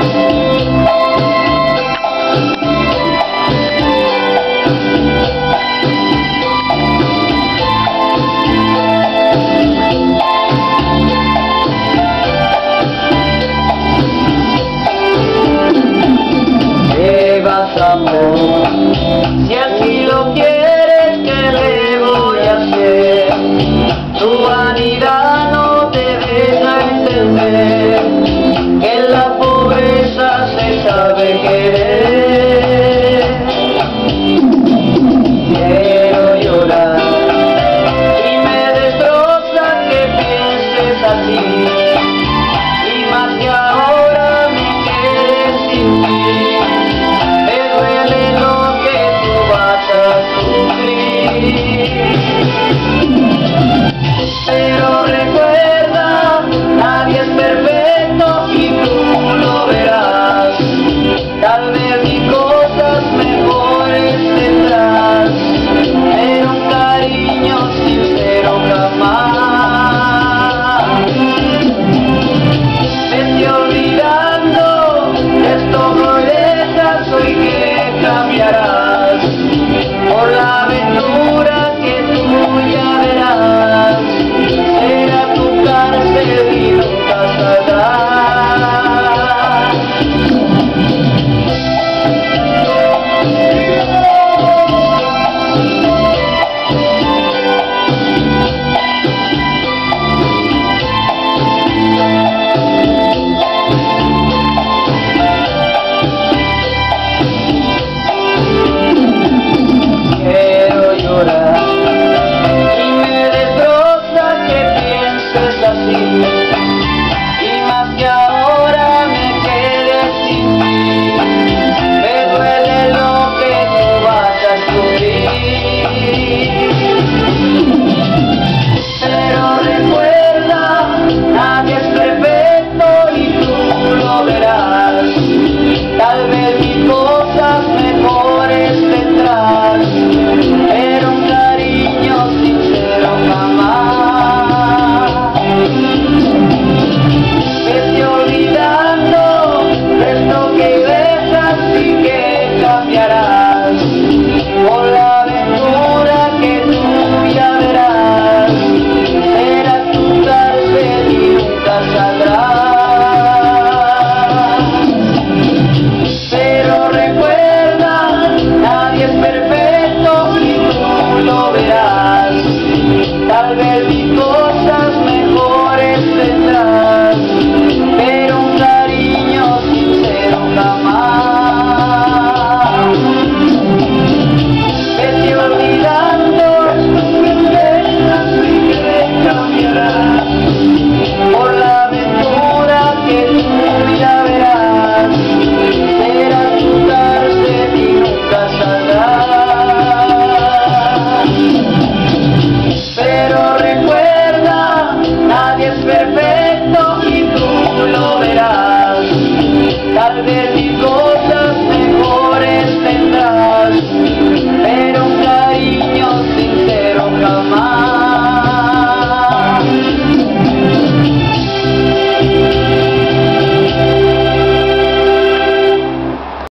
Si así lo quieres, ¿qué le voy a hacer? Tu vanidad no te deja entender que en la pobreza se sabe querer. Quiero llorar y me destroza que pienses así, y más que ahora me quedes sin ti. Pero recuerda, nadie es perfecto y tú lo verás. Tal vez ni cosas mejores tendrás, pero un cariño sincero jamás. Vete olvidando de estos rolezas hoy que cambiarás por la aventura que tú ya verás. Será tu cárcel y nunca saldrás. Quiero llorar y me destroza que pienses así, y más que ahora me quedes sin ti. Me duele lo que tú vas a sufrir, pero recuerda, nadie es perfecto y tú lo verás. Tal vez ni cosas mejores tendrás, pero un cariño sincero jamás. Vete olvidando esto que dejas y que cambiarás por la aventura que tú ya verás. Será tu cárcel y nunca saldrás. Pero recuerda, nadie es perfecto y tú lo verás. Tal vez ni cosas mejores tendrás, pero un cariño sincero jamás. Vete olvidando esto que dejas y que cambiarás por la